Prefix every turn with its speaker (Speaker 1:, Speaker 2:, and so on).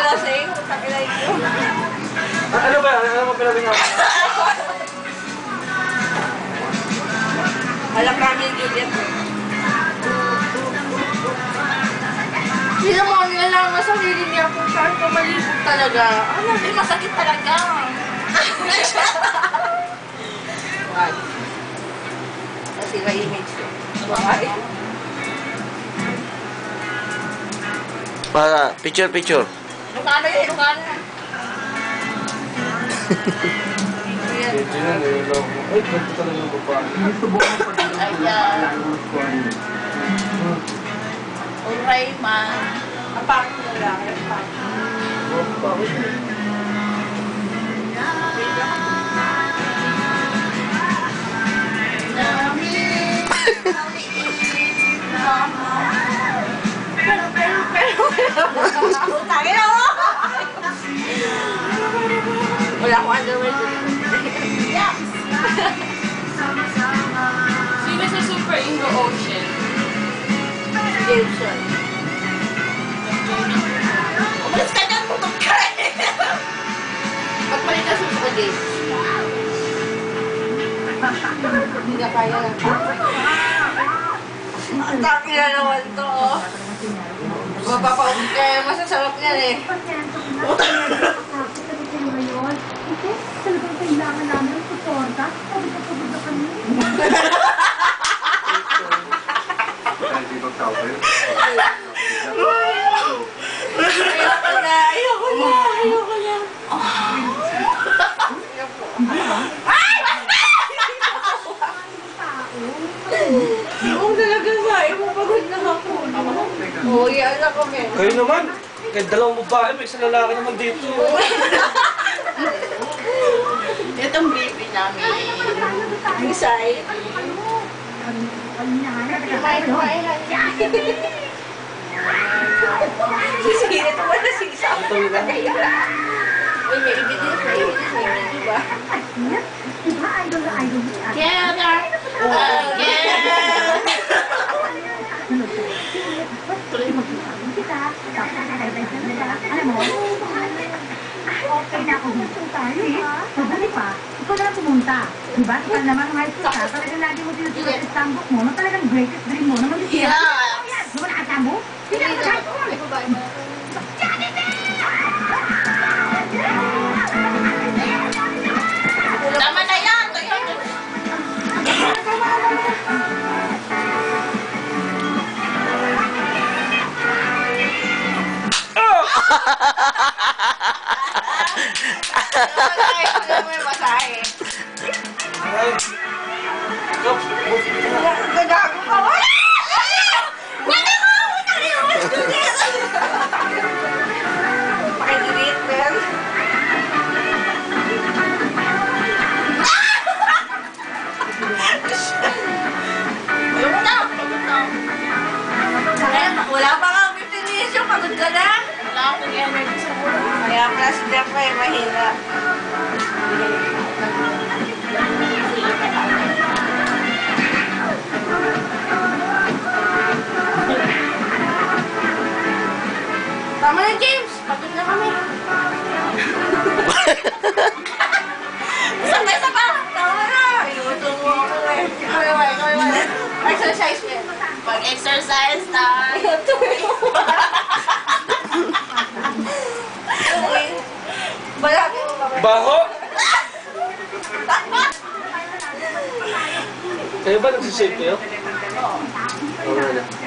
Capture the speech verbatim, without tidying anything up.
Speaker 1: malasing. Pakilay ko.
Speaker 2: Ano ba? Ano mo pinabing ako?
Speaker 1: Alam namin yung Juliet. Hindi mo nilalang na sarili niya kung saan ko malibog talaga. Ano, eh, masakit talaga. Wag. Kasi may image ko. Bakit?
Speaker 2: Para, picture, picture.
Speaker 1: Ilocano yun, Ilocano. Ayan.
Speaker 2: Ay, ganito talaga yung babae.
Speaker 1: Ayan. Alright, man. Apak mo lang. Apak. Pero, pero, pero, pero. Tangin ako! Wala akong underwear dito. Yes!
Speaker 3: Sino sa Super Ingo Ocean?
Speaker 1: Jason. Umalis ka dyan, putok ka eh! Magpalit ka sa Jason. Hindi na kaya lang. Ang taki na naman to, oh. Mapapaukit ka eh, masasarap niyan eh.
Speaker 4: Talagang kailangan namin ng suporta. Pagod na kami.
Speaker 1: Ayoko na, ayoko na, ayoko na. Ay! Oo talaga sa, ipapagod na ako. Oo, yan na kami.
Speaker 2: Kayo naman. Kahit dalawang babae, may isang lalaki naman dito.
Speaker 1: Ito ang baby namin. Misay. Kumain, kumain lang. Sisirit mo na sisa. Uy, may ibig din sa ibig din. Diba?
Speaker 4: Diba, idol na idol niya.
Speaker 1: Together again!
Speaker 4: Tuloy magkakaroon kita. Tapos nakakaibay sa nila. Alam mo, okay na ako gusto tayo, ha? Mabuti pa, ikaw na lang pumunta. Diba? Ikaw naman ng high school ka, talagang lagi mo sinusulat sa tambok mo na talagang greatest dream mo na mag-isip.
Speaker 1: Yes!
Speaker 4: Diba nakatambok? Hindi ako high school.
Speaker 1: Tama na yan! Masahe. Gagago ka ba? Hindi ko! Pakidilit, Ben. Ayun na! Pagod na. Wala pa nga fifteen minutes yung pagod ka na. Wala akong energy sa buhay. Kaya pala si Jeff ay mahirap. Tama na, James! Pagod na kami. Isang na isa pa! Tama na! Inuutong mo ako eh. Kawai, kawai, kawai. Exercise mo. Pag-exercise na. Balaki mo kami.
Speaker 2: Baho! Kayo ba nagsisave kayo?
Speaker 1: Oo.
Speaker 2: Oo.